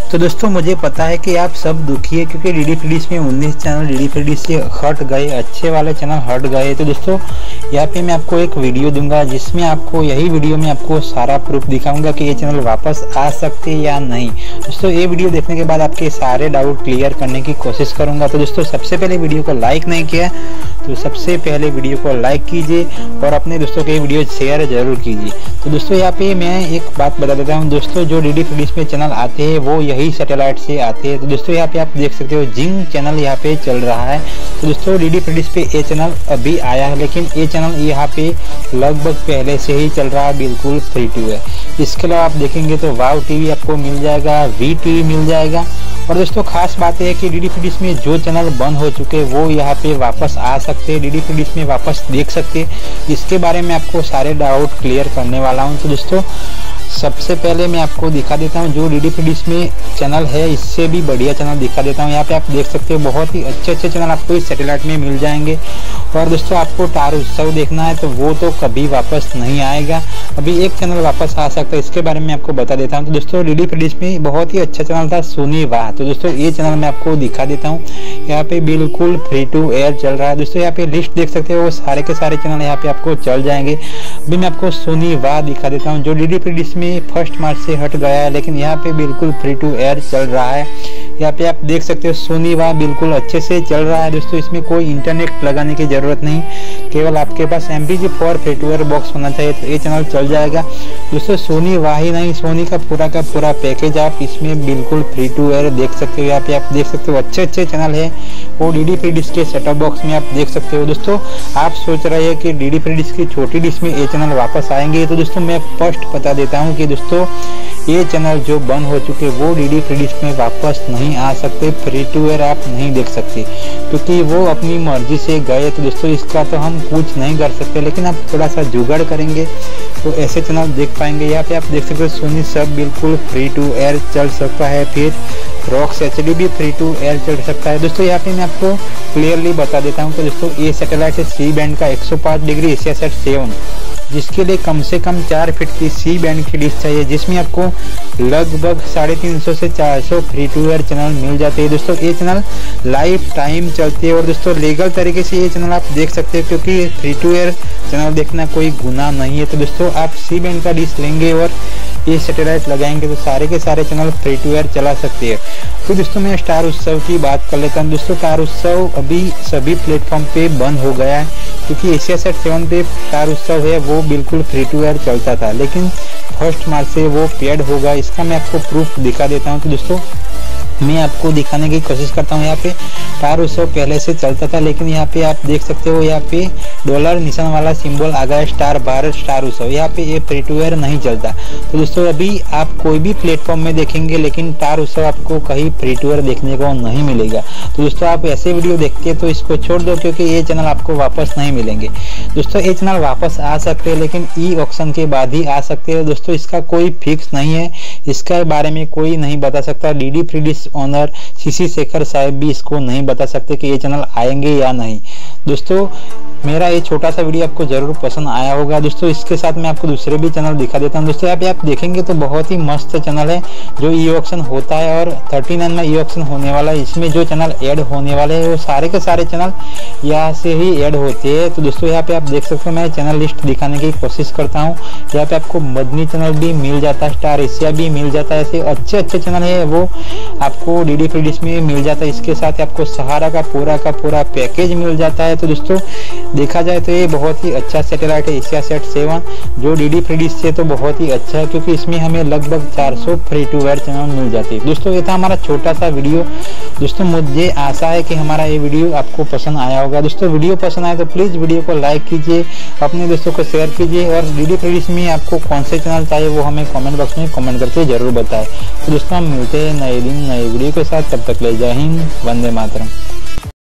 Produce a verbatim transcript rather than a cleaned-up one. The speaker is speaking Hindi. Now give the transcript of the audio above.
तो दोस्तों मुझे पता है कि आप सब दुखी है क्योंकि डी डी फ्रीडिश में उन्नीस चैनल डी डी फ्रीडिश से हट गए, अच्छे वाले चैनल हट गए। तो दोस्तों यहाँ पे मैं आपको एक वीडियो दूंगा जिसमें आपको यही वीडियो में आपको सारा प्रूफ दिखाऊंगा कि ये चैनल वापस आ सकते या नहीं। दोस्तों ये वीडियो देखने के बाद आपके सारे डाउट क्लियर करने की कोशिश करूंगा। तो दोस्तों सबसे पहले वीडियो को लाइक नहीं किया तो सबसे पहले वीडियो को लाइक कीजिए और अपने दोस्तों के वीडियो शेयर जरूर कीजिए। तो दोस्तों यहाँ पे मैं एक बात बता देता हूँ दोस्तों, जो डी डी फ्रीडिश में चैनल आते हैं वो यही सैटेलाइट से आते हैं। तो दोस्तों यहाँ पे आप देख सकते हो जिंग चैनल यहाँ पे चल रहा है। तो दोस्तों डी डी फ्रीडिश पे ये चैनल अभी आया है, लेकिन ये चैनल यहाँ पे लगभग पहले से ही चल रहा है, बिल्कुल फ्री टू है। इसके अलावा आप देखेंगे तो वाव टीवी आपको मिल जाएगा, वी टीवी मिल जाएगा। और दोस्तों खास बात है कि डी डी फ्रीडिश में जो चैनल बंद हो चुके हैं वो यहाँ पे वापस आ सकते हैं, डी डी फ्रीडिश में वापस देख सकते हैं। इसके बारे में आपको सारे डाउट क्लियर करने वाला हूँ। तो दोस्तों सबसे पहले मैं आपको दिखा देता हूँ जो डी डी फ्रीडिश में चैनल है, इससे भी बढ़िया चैनल दिखा देता हूँ। यहाँ पे आप देख सकते हो बहुत ही अच्छे अच्छे चैनल आपको इस सैटेलाइट में मिल जाएंगे। और दोस्तों आपको स्टार उत्सव देखना है तो वो तो कभी वापस नहीं आएगा, अभी एक चैनल वापस आ सकता है, इसके बारे में आपको बता देता हूँ। तो दोस्तों डी डी फ्रीडिश में बहुत ही अच्छा चैनल था सोनी वाह। तो दोस्तों ये चैनल मैं आपको दिखा देता हूँ, यहाँ पे बिल्कुल फ्री टू एयर चल रहा है। दोस्तों यहाँ पे लिस्ट देख सकते हो, वो सारे के सारे चैनल यहाँ पे आपको चल जाएंगे। अभी मैं आपको सोनी वाह दिखा देता हूँ जो डी डी फ्रीडिश में फर्स्ट मार्च से हट गया है, लेकिन यहाँ पे बिल्कुल फ्री टू एयर चल रहा है। यहाँ पे आप देख सकते हो सोनी वाह बिल्कुल अच्छे से चल रहा है। दोस्तों इसमें कोई इंटरनेट लगाने की जरूरत नहीं, केवल आपके पास M P G four free to air box होना चाहिए तो ये चैनल चल जाएगा। दोस्तों सोनी वाह ही नहीं, सोनी का पूरा का पूरा पैकेज आप इसमें बिल्कुल फ्री टू एयर देख सकते हो। यहाँ पे आप देख सकते हो अच्छे अच्छे चैनल है वो डी डी फ्रीडिश के सेटअप बॉक्स में आप देख सकते हो। दोस्तों आप सोच रहे हैं कि डी डी फ्रीडिश की छोटी डिश में ये चैनल वापस आएंगे, तो दोस्तों मैं फर्स्ट बता देता हूँ कि दोस्तों ये चैनल जो बंद हो चुके वो डी डी फ्रीडिश में वापस नहीं आ सकते, फ्री टू एयर आप नहीं देख सकते क्योंकि वो अपनी मर्जी से गए। तो दोस्तों इसका तो हम कुछ नहीं कर सकते, लेकिन आप थोड़ा सा जुगाड़ करेंगे तो ऐसे चैनल देख पाएंगे। यहाँ पे आप देख सकते हो सोनी सब बिल्कुल फ्री टू एयर चल सकता है, फिर रॉक्स एच डी भी फ्री टू एयर चल सकता है। दोस्तों यहाँ पे मैं आपको क्लियरली बता देता हूँ कि दोस्तों ये सैटेलाइट है सी बैंड का एक सौ पाँच डिग्री एशिया सेट सेवन, जिसके लिए कम से कम चार फीट की सी बैंड की डिश चाहिए, जिसमें आपको लगभग साढ़े तीन सौ से चार सौ फ्री टू एयर चैनल मिल जाते हैं। दोस्तों ये चैनल लाइफ टाइम चलते हैं और दोस्तों लीगल तरीके से ये चैनल आप देख सकते हैं क्योंकि फ्री टू एयर चैनल देखना कोई गुनाह नहीं है। तो दोस्तों आप सी बैंड का डिश लेंगे और ये सैटेलाइट लगाएंगे तो सारे के सारे चैनल फ्री टू एयर चला सकते हैं। तो दोस्तों मैं स्टार उत्सव की बात कर लेता हूँ। दोस्तों स्टार उत्सव अभी सभी प्लेटफॉर्म पे बंद हो गया है क्योंकि एशिया सेट सेवन पे स्टार उत्सव है वो बिल्कुल फ्री टू एयर चलता था, लेकिन फर्स्ट मार्च से वो पेड होगा। इसका मैं आपको प्रूफ दिखा देता हूँ। तो दोस्तों मैं आपको दिखाने की कोशिश करता हूँ। यहाँ पे स्टार उत्सव पहले से चलता था, लेकिन यहाँ पे आप देख सकते हो यहाँ पे डॉलर निशान वाला सिंबल आ गया स्टार भारत स्टार उत्सव, यहाँ पे ये फ्री टू एयर नहीं चलता। तो दोस्तों अभी आप कोई भी प्लेटफॉर्म में देखेंगे लेकिन स्टार उत्सव आपको कहीं फ्री टू एयर देखने को नहीं मिलेगा। तो दोस्तों आप ऐसे वीडियो देखते हैं तो इसको छोड़ दो क्योंकि ये चैनल आपको वापस नहीं मिलेंगे। दोस्तों ये चैनल वापस आ सकते हैं लेकिन ई ऑक्शन के बाद ही आ सकते हैं। दोस्तों इसका कोई फिक्स नहीं है, इसके बारे में कोई नहीं बता सकता। D D free dish owner C C Shekhar साहब भी इसको नहीं बता सकते कि ये चैनल आएंगे या नहीं। दोस्तों मेरा ये छोटा सा वीडियो आपको जरूर पसंद आया होगा। दोस्तों इसके साथ मैं आपको दूसरे भी चैनल दिखा देता हूँ। दोस्तों यहाँ पे आप देखेंगे तो बहुत ही मस्त चैनल है जो ई ऑक्शन होता है और थर्टी नाइन में ई ऑक्शन होने वाला है। इसमें जो चैनल ऐड होने वाले हैं वो सारे के सारे चैनल यहाँ से ही ऐड होते हैं। तो दोस्तों यहाँ पे आप देख सकते हो मैं चैनल लिस्ट दिखाने की कोशिश करता हूँ। यहाँ पे आपको मदनी चैनल भी मिल जाता है, स्टार एशिया भी मिल जाता है, ऐसे अच्छे अच्छे चैनल है वो आपको डी डी फ्रीडिश में मिल जाता है। इसके साथ आपको सहारा का पूरा का पूरा पैकेज मिल जाता है। तो दोस्तों देखा जाए तो ये बहुत ही अच्छा सैटेलाइट है एशिया सेट सेवन जो डी डी फ्रीडिश से तो बहुत ही अच्छा है क्योंकि इसमें हमें लगभग चार सौ फ्री टू एयर चैनल मिल जाते हैं। दोस्तों ये था हमारा छोटा सा वीडियो। दोस्तों मुझे आशा है कि हमारा ये वीडियो आपको पसंद आया होगा। दोस्तों वीडियो पसंद आए तो प्लीज़ वीडियो को लाइक कीजिए, अपने दोस्तों को शेयर कीजिए और डी डी फ्रीडिश में आपको कौन से चैनल चाहिए वो हमें कमेंट बॉक्स में कमेंट करके जरूर बताएं। तो दोस्तों हम मिलते हैं नए दिन नए वीडियो के साथ, तब तक ले जय हिंद, वंदे मातरम।